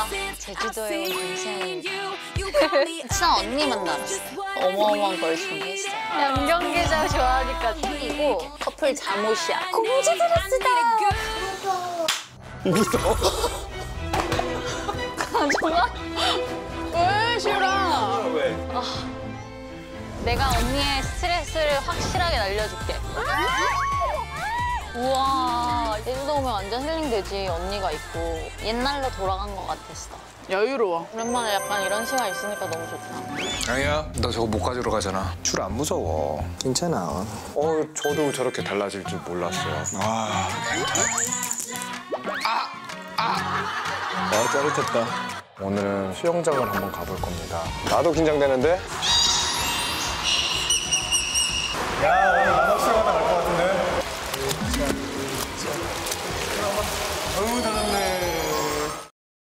제가 제주도에 온 인생입니다. 친한 언니 만나봤어요. 어마어마한 걸 준비했어요. 양경계장 좋아하니까 챙기고 커플 잠옷이야. 공주 드레스다. 무서워. 정말? 왜 싫어? 왜? 내가 언니의 스트레스를 확실하게 날려줄게. 우와, 제주도 오면 완전 힐링되지. 언니가 있고 옛날로 돌아간 것 같았어. 여유로워. 오랜만에 약간 이런 시간 있으니까 너무 좋다. 아니야, 너 저거 못 가지러 가잖아. 줄 안 무서워. 괜찮아. 저도 저렇게 달라질 줄 몰랐어요. 짜릿했다. 오늘은 수영장을 한번 가볼 겁니다. 나도 긴장되는데? 야,